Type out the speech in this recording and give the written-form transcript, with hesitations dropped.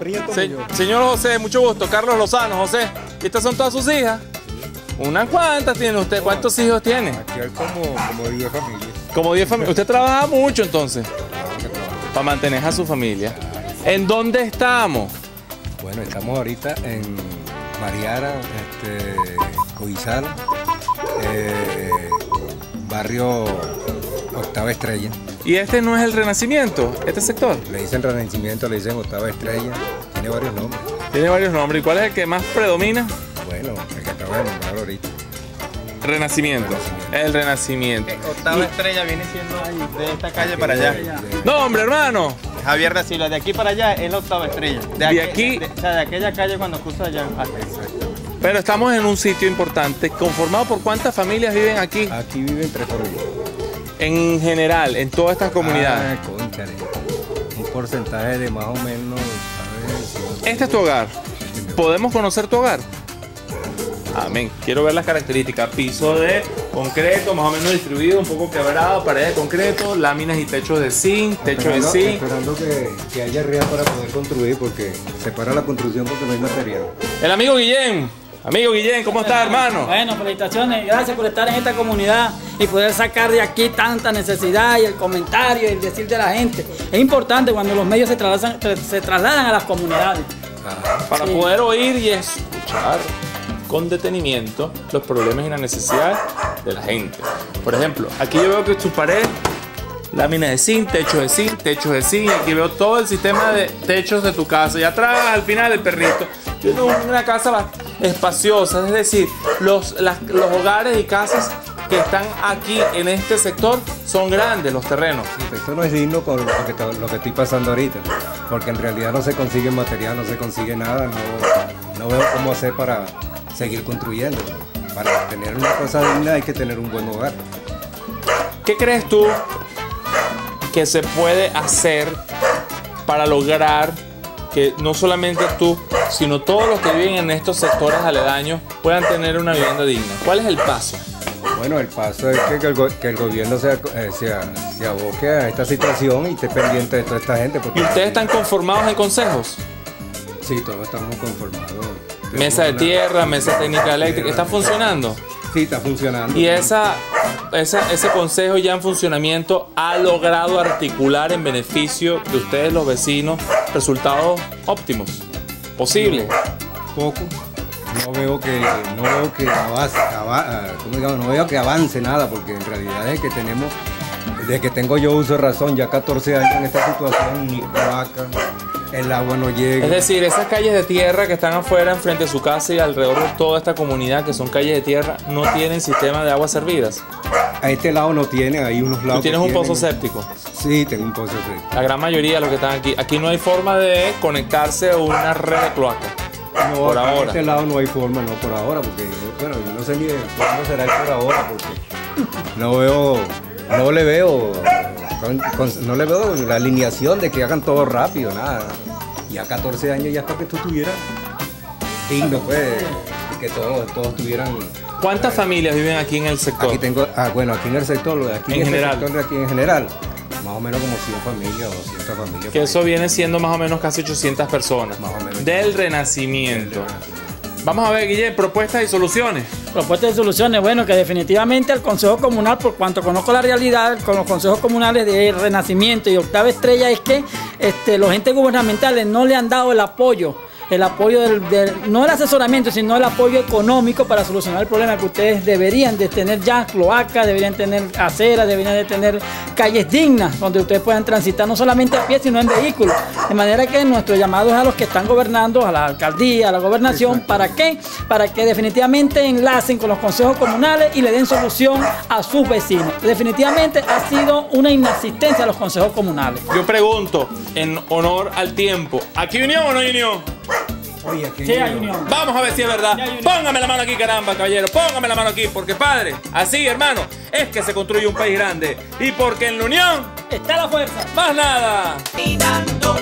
Señor José, mucho gusto. Carlos Lozano, José. ¿Y estas son todas sus hijas? ¿Unas cuantas tiene usted? ¿Cuántos hijos tiene? Aquí hay como 10 familias. Como 10 familias. ¿Usted trabaja mucho entonces? Para mantener a su familia. ¿En dónde estamos? Bueno, estamos ahorita en Mariara, Codizal, barrio Octava Estrella. ¿Y este no es el Renacimiento, este sector? Le dicen Renacimiento, le dicen Octava Estrella, tiene varios nombres. Tiene varios nombres. ¿Y cuál es el que más predomina? Bueno, el que acabo de nombrar ahorita. Renacimiento. El Renacimiento. Octava Estrella viene siendo de esta calle para allá. No, hombre, hermano. Javier da Silva, de aquí para allá es la Octava Estrella. De aquí. O sea, de aquella calle cuando cruza allá. Pero estamos en un sitio importante, conformado por ¿cuántas familias viven aquí? Aquí viven 3 familias. En general, en todas estas comunidades. Cónchale. Un porcentaje de más o menos, ¿sabes? Este es tu hogar. ¿Podemos conocer tu hogar? Amén. Quiero ver las características. Piso de concreto, más o menos distribuido, un poco quebrado, paredes de concreto, láminas y techos de zinc, techo de zinc. Esperando que haya real para poder construir, porque se para la construcción porque no hay material. El amigo Guillén. Amigo Guillén, ¿cómo estás, hermano? Bueno, felicitaciones, gracias por estar en esta comunidad y poder sacar de aquí tanta necesidad y el comentario y el decir de la gente. Es importante cuando los medios se trasladan a las comunidades. Para poder oír y escuchar con detenimiento los problemas y las necesidades de la gente. Por ejemplo, aquí yo veo que tu pared, láminas de zinc, techos de zinc, aquí veo todo el sistema de techos de tu casa. Y atrás, al final, el perrito. Yo tengo una casa espaciosa, es decir, los hogares y casas que están aquí en este sector son grandes, los terrenos. Sí, esto no es digno con lo que estoy pasando ahorita, porque en realidad no se consigue material, no se consigue nada, no veo cómo hacer para seguir construyendo. Para tener una cosa digna hay que tener un buen hogar. ¿Qué crees tú que se puede hacer para lograr que no solamente tú, sino todos los que viven en estos sectores aledaños puedan tener una vivienda digna? ¿Cuál es el paso? Bueno, el paso es que el gobierno se aboque a esta situación y esté pendiente de toda esta gente. ¿Y ustedes están conformados en consejos? Sí, todos estamos conformados. Mesa de tierra, mesa técnica eléctrica, ¿está funcionando? Sí, está funcionando. ¿Y ese consejo ya en funcionamiento ha logrado articular en beneficio de ustedes los vecinos resultados óptimos? ¿Posible? Poco. No veo que avance nada, porque en realidad desde que tengo yo uso de razón, ya 14 años en esta situación, ni cloaca, el agua no llega. Es decir, esas calles de tierra que están afuera, enfrente de su casa y alrededor de toda esta comunidad, que son calles de tierra, no tienen sistema de aguas servidas. A este lado no tienen, hay unos lados. ¿Tú tienes un pozo séptico? Sí, tengo un pozo séptico. La gran mayoría de los que están aquí. Aquí no hay forma de conectarse a una red de cloaca. No, por ahora. A este lado no hay forma, no por ahora, porque bueno, yo no sé ni de cuándo será el por ahora, porque no le veo la alineación de que hagan todo rápido, nada. Ya 14 años ya es para que esto estuviera digno, pues, que todos tuvieran. ¿Cuántas familias viven aquí en el sector? Aquí tengo, aquí en el sector, aquí en general. Sector de aquí en general, más o menos como 100 familias o 200 familias. Que eso viene siendo más o menos casi 800 personas. Más o menos. Del Renacimiento. Vamos a ver, Guillén, propuestas y soluciones. Propuestas y soluciones, bueno, que definitivamente el Consejo Comunal, por cuanto conozco la realidad con los consejos comunales de Renacimiento y Octava Estrella, es que los entes gubernamentales no le han dado el apoyo no el asesoramiento, sino el apoyo económico para solucionar el problema, que ustedes deberían de tener ya cloacas, deberían tener aceras, deberían de tener calles dignas donde ustedes puedan transitar no solamente a pie, sino en vehículos. De manera que nuestro llamado es a los que están gobernando, a la alcaldía, a la gobernación. Exacto. ¿Para qué? Para que definitivamente enlacen con los consejos comunales y le den solución a sus vecinos. Definitivamente ha sido una inasistencia a los consejos comunales. Yo pregunto, en honor al tiempo, ¿aquí unión o no hay unión? Oye, aquí sí, hay unión. Vamos a ver si es verdad. Póngame la mano aquí, caramba, caballero. Póngame la mano aquí, porque padre, así, hermano, es que se construye un país grande. Y porque en la unión está la fuerza. Más nada.